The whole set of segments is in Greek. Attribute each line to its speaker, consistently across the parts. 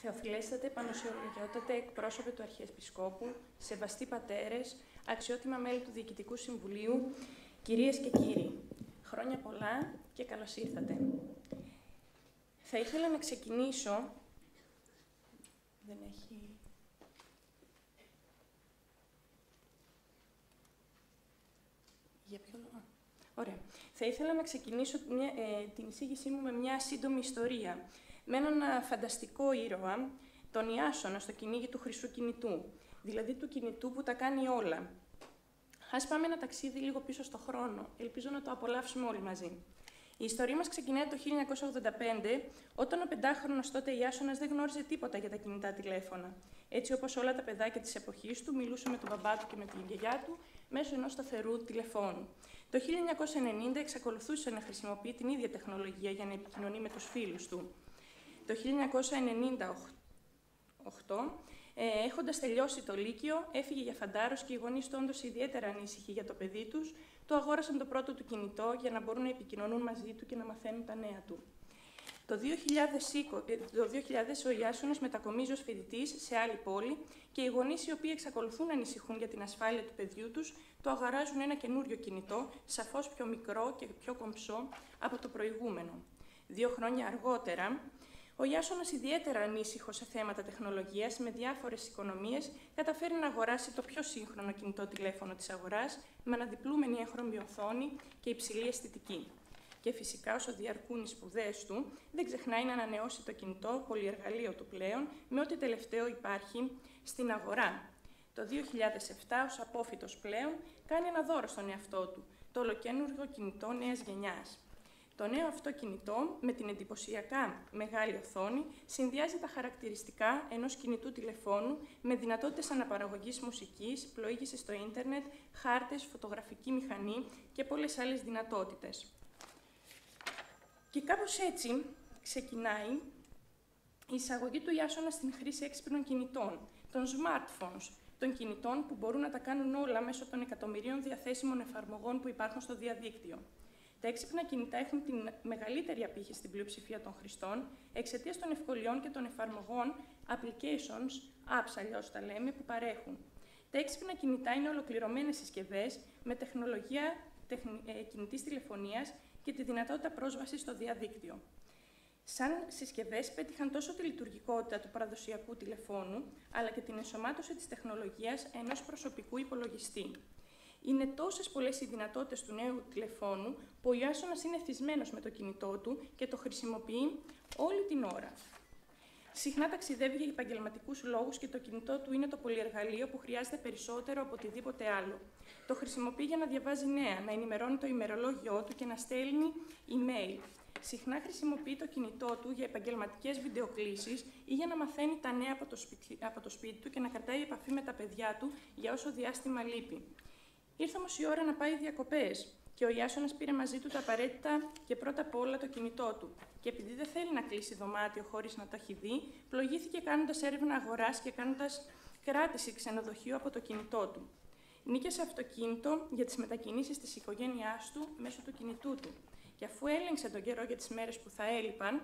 Speaker 1: Θεοφιλέστατε, πανωσιολογιότατε, εκπρόσωπε του Αρχιεπισκόπου, σεβαστοί πατέρες, αξιότιμα μέλη του Διοικητικού Συμβουλίου, κυρίες και κύριοι, χρόνια πολλά και καλώς ήρθατε. Θα ήθελα να ξεκινήσω... Δεν έχει... Για ποιο λόγο? Ωραία. Θα ήθελα να ξεκινήσω την εισήγησή μου με μια σύντομη ιστορία. Με έναν φανταστικό ήρωα, τον Ιάσονα, στο κυνήγι του χρυσού κινητού. Δηλαδή του κινητού που τα κάνει όλα. Ας πάμε ένα ταξίδι λίγο πίσω στο χρόνο. Ελπίζω να το απολαύσουμε όλοι μαζί. Η ιστορία μας ξεκινάει το 1985, όταν ο 5χρονος τότε Ιάσονας δεν γνώριζε τίποτα για τα κινητά τηλέφωνα. Έτσι όπως όλα τα παιδάκια της εποχής του, μιλούσε με τον μπαμπά του και με την γιαγιά του μέσω ενός σταθερού τηλεφώνου. Το 1990 εξακολουθούσε να χρησιμοποιεί την ίδια τεχνολογία για να επικοινωνεί με τους φίλους του. Το 1998, έχοντας τελειώσει το Λύκειο, έφυγε για φαντάρος και οι γονείς του, όντως ιδιαίτερα ανήσυχοι για το παιδί τους, του αγόρασαν το πρώτο του κινητό για να μπορούν να επικοινωνούν μαζί του και να μαθαίνουν τα νέα του. Το 2000 ο Ιάσονας μετακομίζει ως φοιτητής σε άλλη πόλη και οι γονείς, οι οποίοι εξακολουθούν να ανησυχούν για την ασφάλεια του παιδιού τους, του αγοράζουν ένα καινούριο κινητό, σαφώς πιο μικρό και πιο κομψό από το προηγούμενο. 2 χρόνια αργότερα, ο Ιάσονας, ιδιαίτερα ανήσυχος σε θέματα τεχνολογίας, με διάφορες οικονομίες, καταφέρει να αγοράσει το πιο σύγχρονο κινητό τηλέφωνο της αγοράς, με αναδιπλούμενη έγχρωμη οθόνη και υψηλή αισθητική. Και φυσικά, όσο διαρκούν οι σπουδές του, δεν ξεχνάει να ανανεώσει το κινητό, πολυεργαλείο του πλέον, με ό,τι τελευταίο υπάρχει στην αγορά. Το 2007, ως απόφοιτος πλέον, κάνει ένα δώρο στον εαυτό του, το ολοκαίνουργιο κινητό νέας γενιάς. Το νέο αυτό κινητό, με την εντυπωσιακά μεγάλη οθόνη, συνδυάζει τα χαρακτηριστικά ενός κινητού τηλεφώνου με δυνατότητες αναπαραγωγής μουσικής, πλοήγησης στο ίντερνετ, χάρτες, φωτογραφική μηχανή και πολλές άλλες δυνατότητες. Και κάπως έτσι ξεκινάει η εισαγωγή του Ιάσονα στην χρήση έξυπνων κινητών, των smartphones, των κινητών που μπορούν να τα κάνουν όλα μέσω των εκατομμυρίων διαθέσιμων εφαρμογών που υπάρχουν στο διαδίκτυο. Τα έξυπνα κινητά έχουν την μεγαλύτερη απήχηση στην πλειοψηφία των χρηστών εξαιτίας των ευκολιών και των εφαρμογών applications, apps αλλιώς τα λέμε, που παρέχουν. Τα έξυπνα κινητά είναι ολοκληρωμένες συσκευές με τεχνολογία κινητής τηλεφωνίας και τη δυνατότητα πρόσβασης στο διαδίκτυο. Σαν συσκευές πέτυχαν τόσο τη λειτουργικότητα του παραδοσιακού τηλεφώνου, αλλά και την ενσωμάτωση της τεχνολογίας ενός προσωπικού υπολογιστή. Είναι τόσες πολλές οι δυνατότητες του νέου τηλεφώνου, που ο Ιάσονας είναι εθισμένος με το κινητό του και το χρησιμοποιεί όλη την ώρα. Συχνά ταξιδεύει για επαγγελματικούς λόγους και το κινητό του είναι το πολυεργαλείο που χρειάζεται περισσότερο από οτιδήποτε άλλο. Το χρησιμοποιεί για να διαβάζει νέα, να ενημερώνει το ημερολόγιό του και να στέλνει email. Συχνά χρησιμοποιεί το κινητό του για επαγγελματικές βιντεοκλήσεις ή για να μαθαίνει τα νέα από το σπίτι του και να κρατάει επαφή με τα παιδιά του για όσο διάστημα λείπει. Ήρθε όμως η ώρα να πάει διακοπές και ο Ιάσονας πήρε μαζί του τα απαραίτητα και πρώτα απ' όλα το κινητό του. Και επειδή δεν θέλει να κλείσει δωμάτιο χωρίς να το έχει δει, πλοηγήθηκε κάνοντας έρευνα αγοράς και κάνοντας κράτηση ξενοδοχείου από το κινητό του. Νίκησε αυτοκίνητο για τις μετακινήσεις της οικογένειάς του μέσω του κινητού του. Και αφού έλεγξε τον καιρό για τις μέρες που θα έλειπαν,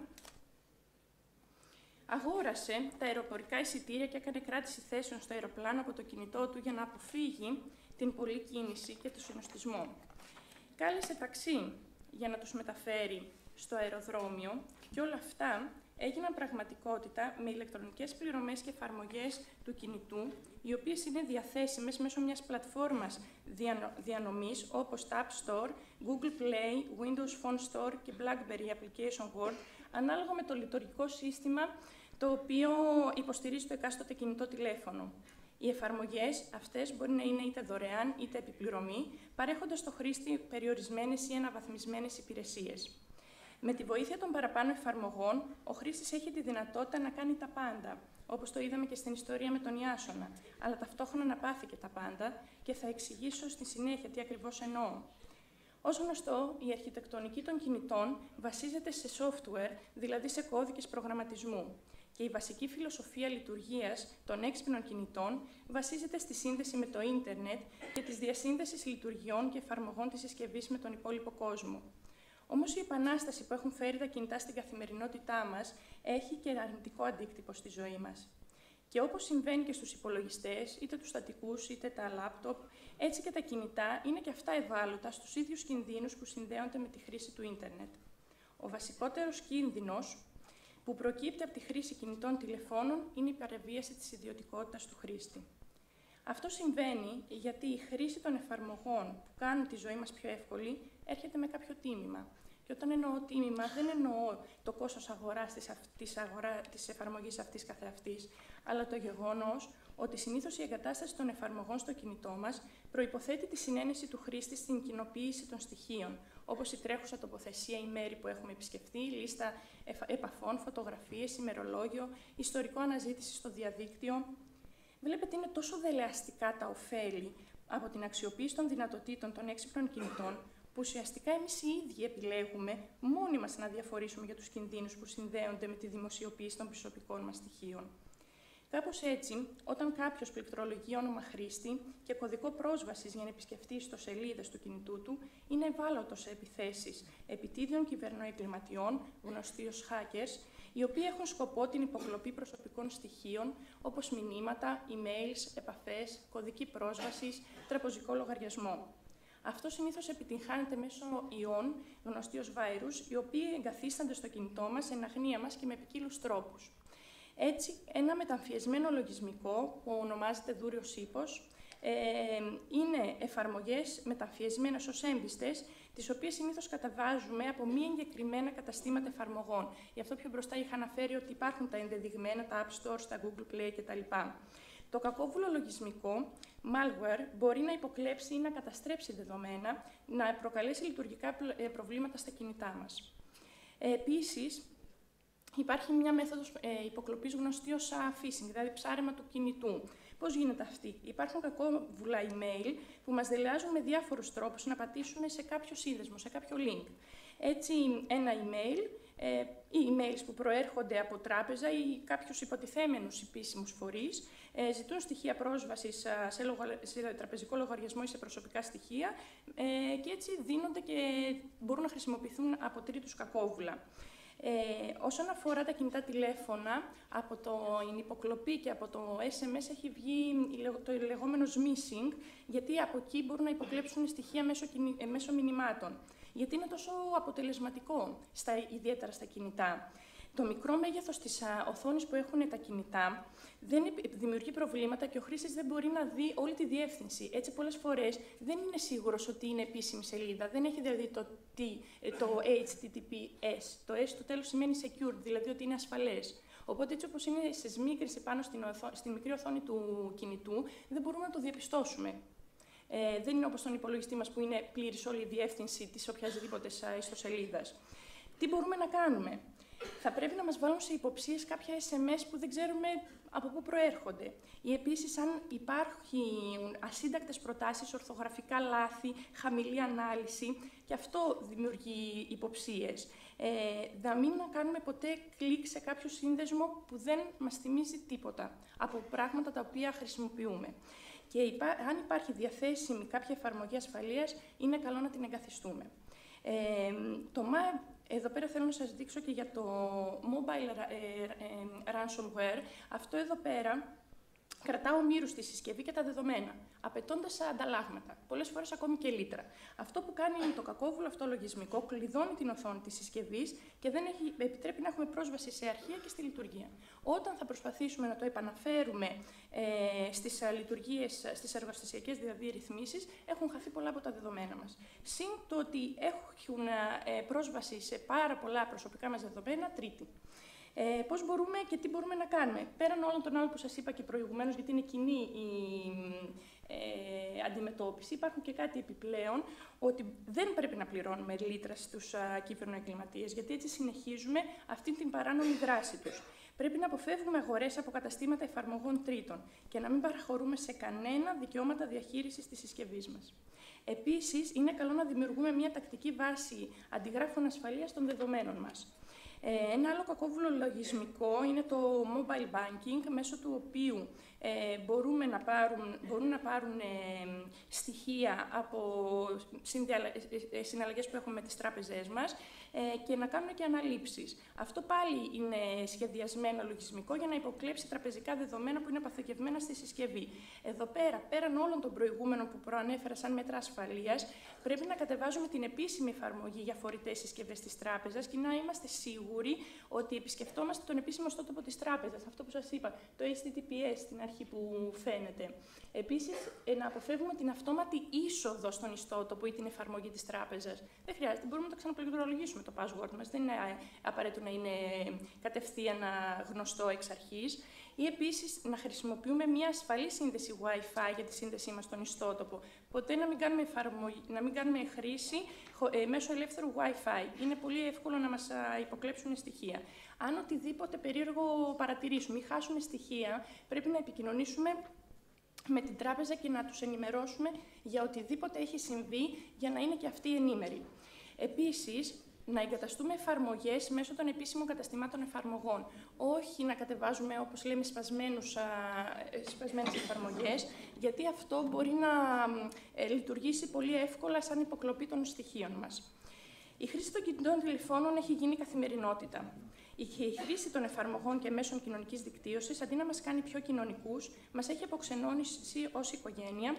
Speaker 1: αγόρασε τα αεροπορικά εισιτήρια και έκανε κράτηση θέσεων στο αεροπλάνο από το κινητό του για να αποφύγει την πολλή κίνηση και το συνοστισμό. Κάλεσε ταξί για να τους μεταφέρει στο αεροδρόμιο και όλα αυτά έγιναν πραγματικότητα με ηλεκτρονικές πληρωμές και εφαρμογές του κινητού, οι οποίες είναι διαθέσιμες μέσω μιας πλατφόρμας διανομής όπως τα App Store, Google Play, Windows Phone Store και BlackBerry Application World, ανάλογα με το λειτουργικό σύστημα το οποίο υποστηρίζει το εκάστοτε κινητό τηλέφωνο. Οι εφαρμογές αυτές μπορεί να είναι είτε δωρεάν είτε επιπληρωμή, παρέχοντας στο χρήστη περιορισμένες ή αναβαθμισμένες υπηρεσίες. Με τη βοήθεια των παραπάνω εφαρμογών, ο χρήστης έχει τη δυνατότητα να κάνει τα πάντα, όπως το είδαμε και στην ιστορία με τον Ιάσονα, αλλά ταυτόχρονα να πάθει και τα πάντα και θα εξηγήσω στη συνέχεια τι ακριβώς εννοώ. Ως γνωστό, η αρχιτεκτονική των κινητών βασίζεται σε software, δηλαδή σε κώδικες προγραμματισμού. Και η βασική φιλοσοφία λειτουργίας των έξυπνων κινητών βασίζεται στη σύνδεση με το ίντερνετ και της διασύνδεσης λειτουργιών και εφαρμογών της συσκευής με τον υπόλοιπο κόσμο. Όμως η επανάσταση που έχουν φέρει τα κινητά στην καθημερινότητά μας έχει και αρνητικό αντίκτυπο στη ζωή μας. Και όπως συμβαίνει και στους υπολογιστές, είτε τους στατικούς είτε τα λάπτοπ, έτσι και τα κινητά είναι και αυτά ευάλωτα στους ίδιους κινδύνους που συνδέονται με τη χρήση του ίντερνετ. Ο βασικότερος κίνδυνος που προκύπτει από τη χρήση κινητών τηλεφώνων είναι η παραβίαση της ιδιωτικότητας του χρήστη. Αυτό συμβαίνει γιατί η χρήση των εφαρμογών που κάνουν τη ζωή μας πιο εύκολη έρχεται με κάποιο τίμημα. Και όταν εννοώ τίμημα, δεν εννοώ το κόστος αγοράς της εφαρμογής αυτής καθεαυτής, αλλά το γεγονός ότι συνήθως η εγκατάσταση των εφαρμογών στο κινητό μας προϋποθέτει τη συνένεση του χρήστη στην κοινοποίηση των στοιχείων, όπως η τρέχουσα τοποθεσία, η μέρη που έχουμε επισκεφτεί, λίστα επαφών, φωτογραφίες, ημερολόγιο, ιστορικό αναζήτηση στο διαδίκτυο. Βλέπετε, είναι τόσο δελεαστικά τα ωφέλη από την αξιοποίηση των δυνατοτήτων των έξυπνων κινητών, που ουσιαστικά εμείς οι ίδιοι επιλέγουμε μόνοι μας να διαφορήσουμε για τους κινδύνους που συνδέονται με τη δημοσιοποίηση των προσωπικών μας στοιχείων. Κάπως έτσι, όταν κάποιος πληκτρολογεί όνομα χρήστη και κωδικό πρόσβασης για να επισκεφτεί ιστοσελίδες του κινητού του, είναι ευάλωτος σε επιθέσεις επιτίδιων κυβερνοεγκληματιών, γνωστοί ως hackers, οι οποίοι έχουν σκοπό την υποκλοπή προσωπικών στοιχείων, όπως μηνύματα, emails, επαφές, κωδική πρόσβασης, τραπεζικό λογαριασμό. Αυτό συνήθως επιτυγχάνεται μέσω ιών, γνωστοί ως virus, οι οποίοι εγκαθίστανται στο κινητό μας, εν αγνία μας και με ποικίλους τρόπους. Έτσι, ένα μεταμφιεσμένο λογισμικό, που ονομάζεται δούριος ύπος, είναι εφαρμογές μεταμφιεσμένες ως έμπιστες, τις οποίες συνήθως καταβάζουμε από μη εγκεκριμένα καταστήματα εφαρμογών. Γι' αυτό πιο μπροστά είχα αναφέρει ότι υπάρχουν τα ενδεδειγμένα, τα App Store, τα Google Play κτλ. Το κακόβουλο λογισμικό, malware, μπορεί να υποκλέψει ή να καταστρέψει δεδομένα, να προκαλέσει λειτουργικά προβλήματα στα κινητά μας. Επίσης, υπάρχει μια μέθοδος υποκλοπής γνωστή ως phishing, δηλαδή ψάρεμα του κινητού. Πώς γίνεται αυτή? Υπάρχουν κακόβουλα email που μας δελεάζουν με διάφορους τρόπους να πατήσουμε σε κάποιο σύνδεσμο, σε κάποιο link. Έτσι, ένα email ή emails που προέρχονται από τράπεζα ή κάποιους υποτιθέμενους επίσημους φορείς ζητούν στοιχεία πρόσβασης σε τραπεζικό λογαριασμό ή σε προσωπικά στοιχεία και έτσι δίνονται και μπορούν να χρησιμοποιηθούν από τρίτους κακόβουλα. Όσον αφορά τα κινητά τηλέφωνα, από την υποκλοπή και από το SMS έχει βγει το λεγόμενο smishing, γιατί από εκεί μπορούν να υποκλέψουν στοιχεία μέσω μηνυμάτων. Γιατί είναι τόσο αποτελεσματικό, ιδιαίτερα στα κινητά. Το μικρό μέγεθος της οθόνης που έχουν τα κινητά δημιουργεί προβλήματα και ο χρήστης δεν μπορεί να δει όλη τη διεύθυνση. Έτσι, πολλές φορές δεν είναι σίγουρος ότι είναι επίσημη σελίδα. Δεν έχει δηλαδή το HTTPS. Το S στο τέλος σημαίνει secure, δηλαδή ότι είναι ασφαλές. Οπότε, έτσι όπως είναι σε σμίκρηση πάνω στην μικρή οθόνη του κινητού, δεν μπορούμε να το διαπιστώσουμε. Δεν είναι όπως στον υπολογιστή μας που είναι πλήρης όλη η διεύθυνση της οποιασδήποτε ιστοσελίδας. Τι μπορούμε να κάνουμε? Θα πρέπει να μας βάλουν σε υποψίες κάποια SMS που δεν ξέρουμε από πού προέρχονται. Ή επίσης, αν υπάρχουν ασύντακτες προτάσεις, ορθογραφικά λάθη, χαμηλή ανάλυση, και αυτό δημιουργεί υποψίες. Να μην κάνουμε ποτέ κλικ σε κάποιο σύνδεσμο που δεν μας θυμίζει τίποτα από πράγματα τα οποία χρησιμοποιούμε. Και αν υπάρχει διαθέσιμη κάποια εφαρμογή ασφαλείας, είναι καλό να την εγκαθιστούμε. Εδώ πέρα θέλω να σας δείξω και για το mobile ransomware. Αυτό εδώ πέρα κρατά ομήρους στη συσκευή και τα δεδομένα, απαιτώντας ανταλλάγματα, πολλές φορές ακόμη και λίτρα. Αυτό που κάνει το κακόβουλο αυτό λογισμικό, κλειδώνει την οθόνη της συσκευής και δεν επιτρέπει να έχουμε πρόσβαση σε αρχεία και στη λειτουργία. Όταν θα προσπαθήσουμε να το επαναφέρουμε στις λειτουργίες, στις εργοστασιακές δηλαδή ρυθμίσεις, έχουν χαθεί πολλά από τα δεδομένα μας. Συν το ότι έχουν πρόσβαση σε πάρα πολλά προσωπικά μας δεδομένα τρίτη. Πώς μπορούμε και τι μπορούμε να κάνουμε. Πέραν όλων των άλλων που σας είπα και προηγουμένως, γιατί είναι κοινή η αντιμετώπιση, υπάρχουν και κάτι επιπλέον, ότι δεν πρέπει να πληρώνουμε λίτρα στους κυβερνοεγκληματίες, γιατί έτσι συνεχίζουμε αυτή την παράνομη δράση τους. Πρέπει να αποφεύγουμε αγορές από καταστήματα εφαρμογών τρίτων και να μην παραχωρούμε σε κανένα δικαιώματα διαχείρισης της συσκευής μας. Επίσης, είναι καλό να δημιουργούμε μια τακτική βάση αντιγράφων ασφαλείας των δεδομένων μας. Ένα άλλο κακόβουλο λογισμικό είναι το mobile banking, μέσω του οποίου μπορούν να πάρουν στοιχεία από συναλλαγές που έχουμε με τις τράπεζές μας και να κάνουν και αναλήψεις. Αυτό πάλι είναι σχεδιασμένο λογισμικό για να υποκλέψει τραπεζικά δεδομένα που είναι αποθηκευμένα στη συσκευή. Εδώ πέρα, πέραν όλων των προηγούμενων που προανέφερα σαν μέτρα ασφαλείας, πρέπει να κατεβάζουμε την επίσημη εφαρμογή για φορητές συσκευές της τράπεζας και να είμαστε σίγουροι ότι επισκεφτόμαστε τον επίσημο ιστότοπο της τράπεζας. Αυτό που σας είπα, το HTTPS στην αρχή που φαίνεται. Επίσης, να αποφεύγουμε την αυτόματη είσοδο στον ιστότοπο ή την εφαρμογή της τράπεζας. Δεν χρειάζεται, μπορούμε να το ξαναπληκτρολογήσουμε το password μας. Δεν είναι απαραίτητο να είναι κατευθείαν γνωστό εξ αρχής. Ή επίσης να χρησιμοποιούμε μια ασφαλή σύνδεση Wi-Fi για τη σύνδεσή μας στον ιστότοπο. Ποτέ να μην κάνουμε χρήση μέσω ελεύθερου Wi-Fi. Είναι πολύ εύκολο να μας υποκλέψουν στοιχεία. Αν οτιδήποτε περίεργο παρατηρήσουμε ή χάσουμε στοιχεία, πρέπει να επικοινωνήσουμε με την τράπεζα και να τους ενημερώσουμε για οτιδήποτε έχει συμβεί, για να είναι και αυτοί ενήμεροι. Επίσης, να εγκαταστούμε εφαρμογές μέσω των επίσημων καταστημάτων εφαρμογών. Όχι να κατεβάζουμε, όπως λέμε, σπασμένες εφαρμογές, γιατί αυτό μπορεί να λειτουργήσει πολύ εύκολα σαν υποκλοπή των στοιχείων μας. Η χρήση των κινητών τηλεφώνων έχει γίνει καθημερινότητα. Η χρήση των εφαρμογών και μέσων κοινωνικής δικτύωσης, αντί να μας κάνει πιο κοινωνικούς, μας έχει αποξενώνει ως οικογένεια.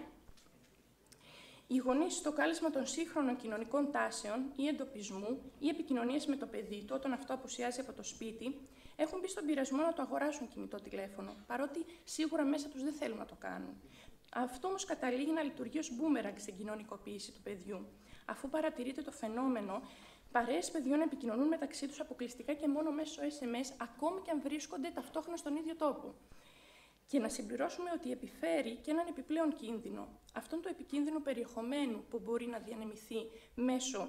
Speaker 1: Οι γονείς, στο κάλεσμα των σύγχρονων κοινωνικών τάσεων ή εντοπισμού ή επικοινωνίας με το παιδί του, όταν αυτό απουσιάζει από το σπίτι, έχουν μπει στον πειρασμό να το αγοράσουν κινητό τηλέφωνο, παρότι σίγουρα μέσα τους δεν θέλουν να το κάνουν. Αυτό όμως καταλήγει να λειτουργεί ως μπούμεραγκ στην κοινωνικοποίηση του παιδιού. Αφού παρατηρείται το φαινόμενο, παρέες παιδιών να επικοινωνούν μεταξύ τους αποκλειστικά και μόνο μέσω SMS, ακόμη και αν βρίσκονται ταυτόχρονα στον ίδιο τόπο. Και να συμπληρώσουμε ότι επιφέρει και έναν επιπλέον κίνδυνο, αυτόν του επικίνδυνου περιεχομένου που μπορεί να διανεμηθεί μέσω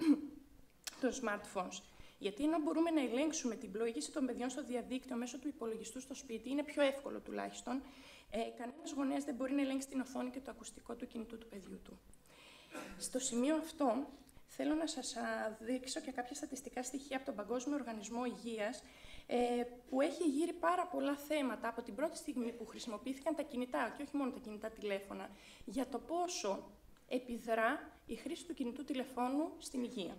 Speaker 1: των smartphones. Γιατί ενώ μπορούμε να ελέγξουμε την πλοήγηση των παιδιών στο διαδίκτυο μέσω του υπολογιστού στο σπίτι, είναι πιο εύκολο τουλάχιστον, κανένας γονέας δεν μπορεί να ελέγξει την οθόνη και το ακουστικό του κινητού του παιδιού του. Στο σημείο αυτό, θέλω να σας δείξω και κάποια στατιστικά στοιχεία από τον Παγκόσμιο Οργανισμό Υγείας, που έχει γύρει πάρα πολλά θέματα από την πρώτη στιγμή που χρησιμοποιήθηκαν τα κινητά, και όχι μόνο τα κινητά τηλέφωνα, για το πόσο επιδρά η χρήση του κινητού τηλεφώνου στην υγεία.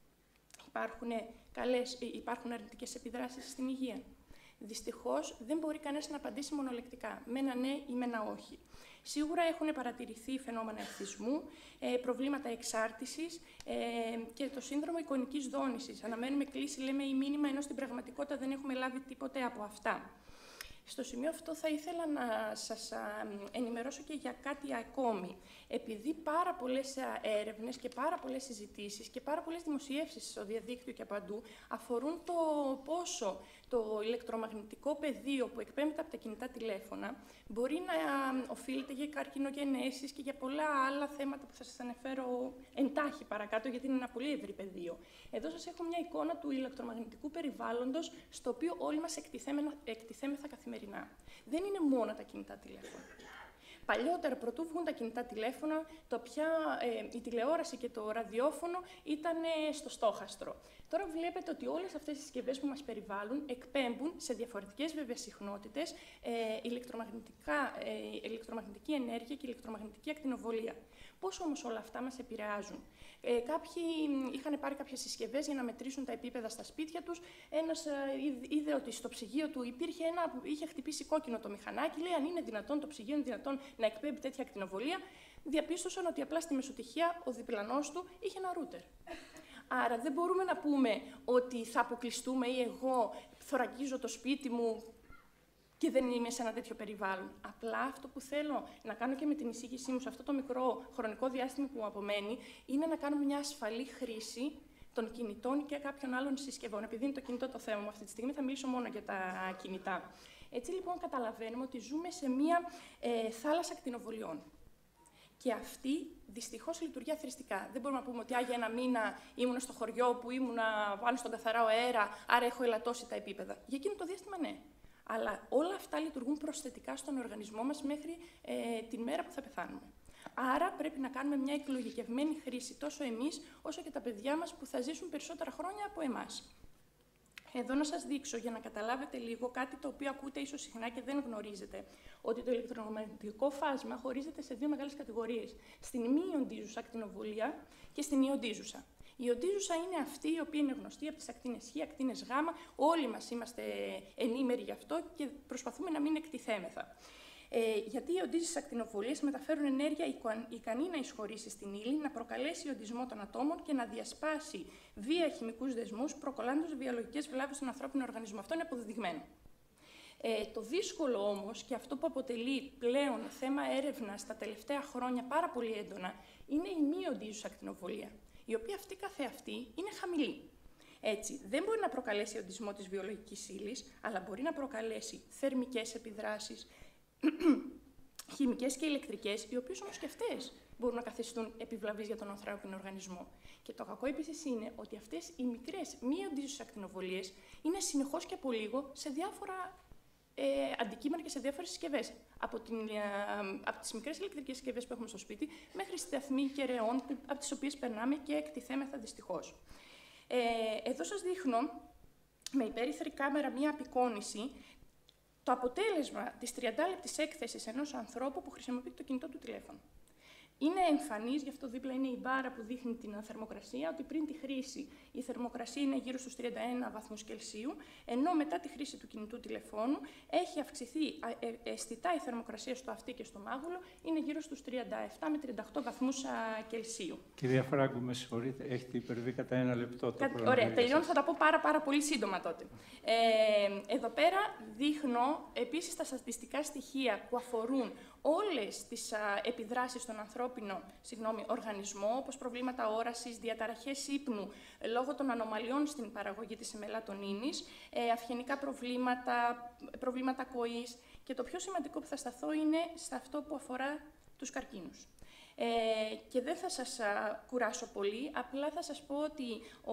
Speaker 1: Υπάρχουν αρνητικές επιδράσεις στην υγεία. Δυστυχώς, δεν μπορεί κανένας να απαντήσει μονολεκτικά, με ένα ναι ή με ένα όχι. Σίγουρα έχουν παρατηρηθεί φαινόμενα ευθισμού, προβλήματα εξάρτησης και το σύνδρομο εικονικής δόνησης. Αναμένουμε κλίση, λέμε, ή μήνυμα, ενώ στην πραγματικότητα δεν έχουμε λάβει τίποτε από αυτά. Στο σημείο αυτό θα ήθελα να σας ενημερώσω και για κάτι ακόμη. Επειδή πάρα πολλές έρευνες και πάρα πολλές συζητήσεις και πάρα πολλές δημοσιεύσεις στο διαδίκτυο και παντού αφορούν το πόσο το ηλεκτρομαγνητικό πεδίο που εκπέμπεται από τα κινητά τηλέφωνα μπορεί να οφείλεται για καρκινογενέσεις και για πολλά άλλα θέματα που θα σας αναφέρω εντάχει παρακάτω, γιατί είναι ένα πολύ ευρύ πεδίο. Εδώ σας έχω μια εικόνα του ηλεκτρομαγνητικού περιβάλλοντος, στο οποίο όλοι μας εκτιθέμεθα καθημερινά. Δεν είναι μόνο τα κινητά τηλέφωνα. Παλιότερα, πρωτού βγουν τα κινητά τηλέφωνα, η τηλεόραση και το ραδιόφωνο ήταν στο στόχαστρο. Τώρα βλέπετε ότι όλες αυτές οι συσκευές που μας περιβάλλουν εκπέμπουν σε διαφορετικές βέβαια συχνότητες ηλεκτρομαγνητική ενέργεια και ηλεκτρομαγνητική ακτινοβολία. Πώς όμως όλα αυτά μας επηρεάζουν? Κάποιοι είχαν πάρει κάποιες συσκευές για να μετρήσουν τα επίπεδα στα σπίτια τους. Ένας είδε ότι στο ψυγείο του είχε χτυπήσει κόκκινο το μηχανάκι. Λέει, αν είναι δυνατόν το ψυγείο, είναι δυνατόν να εκπέμπει τέτοια ακτινοβολία. Διαπίστωσαν ότι απλά στη μεσοτυχία ο διπλανός του είχε ένα ρούτερ. Άρα δεν μπορούμε να πούμε ότι θα αποκλειστούμε ή εγώ θωρακίζω το σπίτι μου και δεν είμαι σε ένα τέτοιο περιβάλλον. Απλά αυτό που θέλω να κάνω και με την εισήγησή μου σε αυτό το μικρό χρονικό διάστημα που μου απομένει, είναι να κάνουμε μια ασφαλή χρήση των κινητών και κάποιων άλλων συσκευών. Επειδή είναι το κινητό το θέμα μου αυτή τη στιγμή, θα μιλήσω μόνο για τα κινητά. Έτσι λοιπόν καταλαβαίνουμε ότι ζούμε σε μια θάλασσα ακτινοβολιών. Και αυτή δυστυχώς λειτουργεί αθροιστικά. Δεν μπορούμε να πούμε ότι για ένα μήνα ήμουν στο χωριό που ήμουν πάνω στον καθαρά αέρα, άρα έχω ελαττώσει τα επίπεδα. Για εκείνο το διάστημα ναι. Αλλά όλα αυτά λειτουργούν προσθετικά στον οργανισμό μας μέχρι τη μέρα που θα πεθάνουμε. Άρα πρέπει να κάνουμε μια εκλογικευμένη χρήση τόσο εμείς όσο και τα παιδιά μας που θα ζήσουν περισσότερα χρόνια από εμάς. Εδώ να σας δείξω, για να καταλάβετε λίγο, κάτι το οποίο ακούτε ίσως συχνά και δεν γνωρίζετε, ότι το ηλεκτρομαγνητικό φάσμα χωρίζεται σε δύο μεγάλες κατηγορίες. Στην μη ιοντίζουσα ακτινοβολία και στην ιοντίζουσα. Η ιοντίζουσα είναι αυτή η οποία είναι γνωστή από τις ακτίνες Χ, ακτίνες Γ. Όλοι μας είμαστε ενήμεροι γι' αυτό και προσπαθούμε να μην εκτιθέμεθα. Γιατί οι ιοντίζουσες ακτινοβολίες μεταφέρουν ενέργεια ικανή να εισχωρήσει στην ύλη, να προκαλέσει ιοντισμό των ατόμων και να διασπάσει βία χημικούς δεσμούς, προκαλώντας βιολογικές βλάβες στον ανθρώπινο οργανισμό. Αυτό είναι αποδεδειγμένο. Το δύσκολο όμως, και αυτό που αποτελεί πλέον θέμα έρευνας τα τελευταία χρόνια πάρα πολύ έντονα, είναι η μη ιοντίζουσα ακτινοβολία, η οποία αυτή καθεαυτή είναι χαμηλή. Έτσι, δεν μπορεί να προκαλέσει ιοντισμό της βιολογικής ύλης, αλλά μπορεί να προκαλέσει θερμικές επιδράσεις, χημικές και ηλεκτρικές, οι οποίες όμως και αυτές μπορούν να καθιστούν επιβλαβείς για τον ανθρώπινο οργανισμό. Και το κακό επίσης είναι ότι αυτές οι μικρές μη ιοντίζουσες ακτινοβολίες είναι συνεχώς και από λίγο σε διάφορα αντικείμενα και σε διάφορες συσκευές. Από τις μικρές ηλεκτρικές συσκευές που έχουμε στο σπίτι, μέχρι σταθμοί κεραιών, από τις οποίες περνάμε και εκτιθέμεθα δυστυχώς. Εδώ σας δείχνω με υπέρυθρη κάμερα μία απεικόνηση το αποτέλεσμα της 30λεπτης έκθεσης ενός ανθρώπου που χρησιμοποιεί το κινητό του τηλέφωνο. Είναι εμφανής, γι' αυτό δίπλα είναι η μπάρα που δείχνει την θερμοκρασία, ότι πριν τη χρήση η θερμοκρασία είναι γύρω στους 31 βαθμούς Κελσίου, ενώ μετά τη χρήση του κινητού τηλεφώνου έχει αυξηθεί αισθητά η θερμοκρασία στο αυτί και στο μάγουλο, είναι γύρω στους 37 με 38 βαθμούς Κελσίου.
Speaker 2: Κυρία Φράγκου, με συγχωρείτε, έχετε υπερβεί κατά ένα λεπτό.
Speaker 1: Ωραία, τελειώνω, θα τα πω πάρα πολύ σύντομα τότε. Εδώ πέρα δείχνω επίσης τα στατιστικά στοιχεία που αφορούν όλες τις επιδράσεις στον ανθρώπινο οργανισμό, όπως προβλήματα όρασης, διαταραχές ύπνου λόγω των ανομαλιών στην παραγωγή της μελατονίνης, αυγενικά προβλήματα ακοής και το πιο σημαντικό που θα σταθώ είναι σε αυτό που αφορά τους καρκίνους. Και δεν θα σας κουράσω πολύ, απλά θα σας πω ότι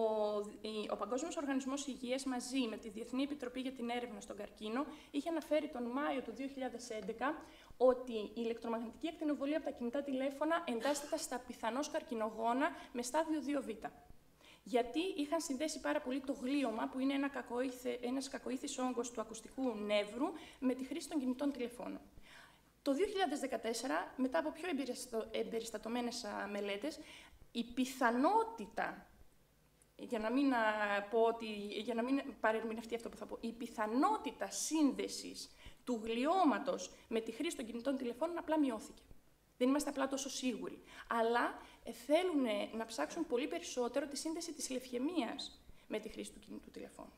Speaker 1: ο Παγκόσμιος Οργανισμός Υγείας μαζί με τη Διεθνή Επιτροπή για την Έρευνα στον Καρκίνο είχε αναφέρει τον Μάιο του 2011 ότι η ηλεκτρομαγνητική ακτινοβολία από τα κινητά τηλέφωνα εντάσσεται στα πιθανώς καρκινογόνα με στάδιο 2β. Γιατί είχαν συνδέσει πάρα πολύ το γλίωμα, που είναι ένας κακοήθης όγκος του ακουστικού νεύρου, με τη χρήση των κινητών τηλεφώνων. Το 2014, μετά από πιο εμπεριστατωμένες μελέτες, η πιθανότητα, για να μην παρερμηνευτεί αυτό που θα πω, η πιθανότητα σύνδεσης του γλιώματος με τη χρήση των κινητών τηλεφώνων απλά μειώθηκε. Δεν είμαστε απλά τόσο σίγουροι. Αλλά θέλουν να ψάξουν πολύ περισσότερο τη σύνδεση της λευχαιμίας με τη χρήση του κινητού τηλεφώνου.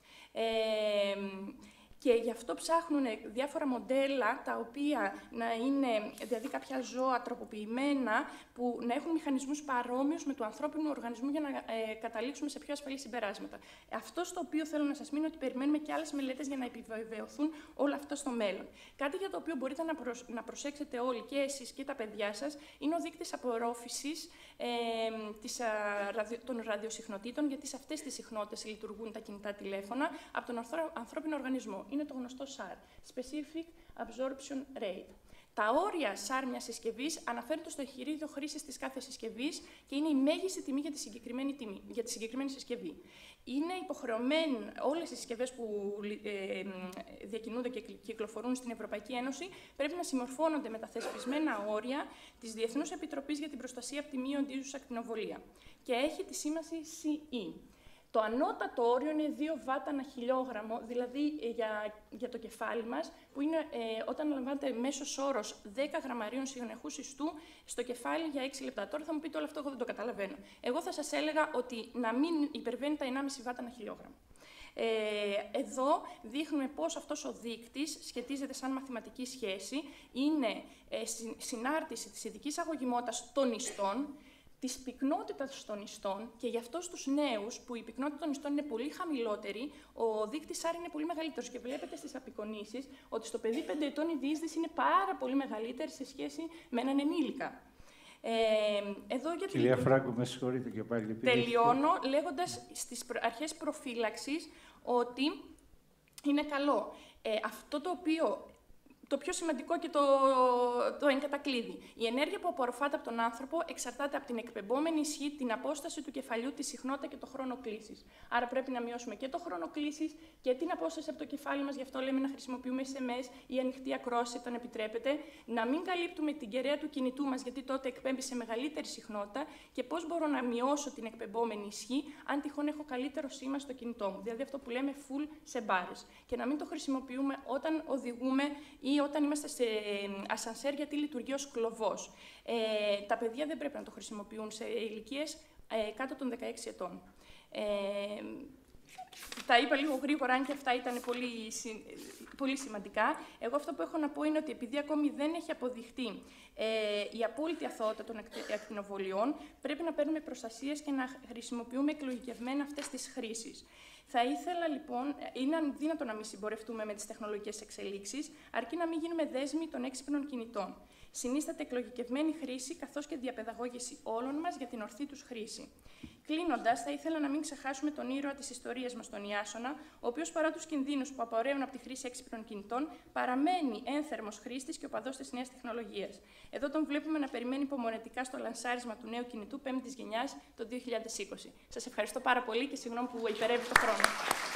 Speaker 1: Και γι' αυτό ψάχνουν διάφορα μοντέλα, τα οποία να είναι, δηλαδή κάποια ζώα τροποποιημένα, που να έχουν μηχανισμούς παρόμοιους με του ανθρώπινου οργανισμού για να καταλήξουμε σε πιο ασφαλή συμπεράσματα. Αυτό στο οποίο θέλω να σας μείνω, ότι περιμένουμε και άλλες μελέτες για να επιβεβαιωθούν όλα αυτά στο μέλλον. Κάτι για το οποίο μπορείτε να προσέξετε όλοι, και εσείς και τα παιδιά σας, είναι ο δείκτης απορρόφησης των ραδιοσυχνοτήτων, γιατί σε αυτές τις συχνότητες λειτουργούν τα κινητά τηλέφωνα από τον ανθρώπινο οργανισμό. Είναι το γνωστό SAR, Specific Absorption Rate. Τα όρια SAR μιας συσκευής αναφέρονται στο εγχειρίδιο χρήσης της κάθε συσκευής και είναι η μέγιστη τιμή για τη συγκεκριμένη συσκευή. Είναι υποχρεωμένοι όλες οι συσκευές που διακινούνται και κυκλοφορούν στην Ευρωπαϊκή Ένωση πρέπει να συμμορφώνονται με τα θεσπισμένα όρια της Διεθνούς Επιτροπής για την Προστασία από τη Μη Ιοντίζουσα Ακτινοβολία και έχει τη σήμαση CE. Το ανώτατο όριο είναι 2 βάτα ανά χιλιόγραμμο, δηλαδή για το κεφάλι μας, που είναι όταν λαμβάνεται μέσος όρος 10 γραμμαρίων συνεχούς ιστού στο κεφάλι για 6 λεπτά. Τώρα θα μου πείτε όλο αυτό, εγώ δεν το καταλαβαίνω. Εγώ θα σας έλεγα ότι να μην υπερβαίνει τα 1,5 βάτα ανά χιλιόγραμμο. Εδώ δείχνουμε πώς αυτός ο δείκτης σχετίζεται σαν μαθηματική σχέση. Είναι συνάρτηση της ειδικής αγωγημότητας των ιστών, της πυκνότητας των ιστών, και γι' αυτό στους νέους, που η πυκνότητα των ιστών είναι πολύ χαμηλότερη, ο δείκτης SAR είναι πολύ μεγαλύτερος και βλέπετε στις απεικονίσεις ότι στο παιδί 5 ετών η διείσδυση είναι πάρα πολύ μεγαλύτερη σε σχέση με έναν ενήλικα.
Speaker 2: Κυρία Φράγκου, με συγχωρείτε και πάλι.
Speaker 1: Τελειώνω λέγοντας στις αρχές προφύλαξης ότι είναι καλό. Αυτό το οποίο το πιο σημαντικό και το εγκατακλείδη. Η ενέργεια που απορροφάται από τον άνθρωπο εξαρτάται από την εκπεμπόμενη ισχύ, την απόσταση του κεφαλιού, τη συχνότητα και το χρόνο κλήσης. Άρα πρέπει να μειώσουμε και το χρόνο κλήσης και την απόσταση από το κεφάλι μας. Γι' αυτό λέμε να χρησιμοποιούμε SMS ή ανοιχτή ακρόαση όταν επιτρέπεται. Να μην καλύπτουμε την κεραία του κινητού μας, γιατί τότε εκπέμπει σε μεγαλύτερη συχνότητα. Και πώς μπορώ να μειώσω την εκπεμπόμενη ισχύ, αν τυχόν έχω καλύτερο σήμα στο κινητό μου. Δηλαδή αυτό που λέμε full σε μπάρες. Και να μην το χρησιμοποιούμε όταν οδηγούμε ή όταν είμαστε σε ασανσέρ, γιατί λειτουργεί ως κλωβός. Τα παιδιά δεν πρέπει να το χρησιμοποιούν σε ηλικίες κάτω των 16 ετών. Τα είπα λίγο γρήγορα, αν και αυτά ήταν πολύ σημαντικά. Εγώ αυτό που έχω να πω είναι ότι επειδή ακόμη δεν έχει αποδειχτεί η απόλυτη αθωότητα των ακτινοβολιών, πρέπει να παίρνουμε προστασίες και να χρησιμοποιούμε εκλογικευμένα αυτές τις χρήσεις. Θα ήθελα λοιπόν, είναι αδύνατο να μην συμπορευτούμε με τις τεχνολογικές εξελίξεις, αρκεί να μην γίνουμε δέσμοι των έξυπνων κινητών. Συνίσταται εκλογικευμένη χρήση καθώς και διαπαιδαγώγηση όλων μας για την ορθή τους χρήση. Κλείνοντας, θα ήθελα να μην ξεχάσουμε τον ήρωα της ιστορίας μας, τον Ιάσονα, ο οποίος παρά τους κινδύνους που απορρέουν από τη χρήση έξυπνων κινητών, παραμένει ένθερμος χρήστης και οπαδός της νέας τεχνολογίας. Εδώ τον βλέπουμε να περιμένει υπομονετικά στο λανσάρισμα του νέου κινητού 5ης γενιάς το 2020. Σας ευχαριστώ πάρα πολύ και συγγνώμη που υπερεύει το χρόνο.